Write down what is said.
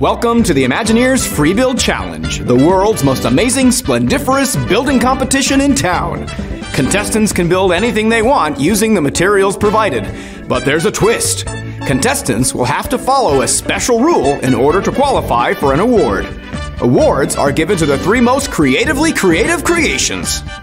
Welcome to the Imagineerz Free Build Challenge, the world's most amazing, splendiferous building competition in town. Contestants can build anything they want using the materials provided, but there's a twist. Contestants will have to follow a special rule in order to qualify for an award. Awards are given to the three most creative creations.